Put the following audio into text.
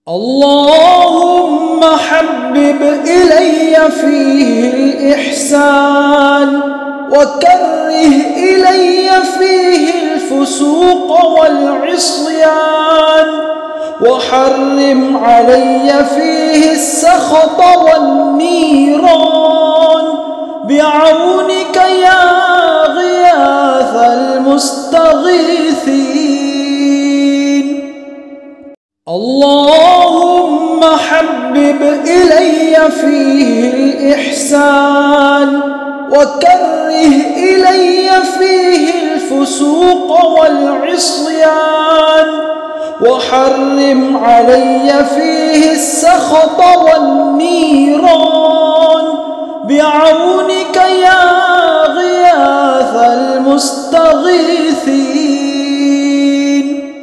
اللهم حبب إلي فيه الإحسان وكره إلي فيه الفسوق والعصيان وحرم علي فيه السخط والنيران بعونك يا غياث المستغيثين. اللهم حبب إلي فيه الإحسان وكره إلي فيه الفسوق والعصيان وحرم علي فيه السخط والنيران بعونك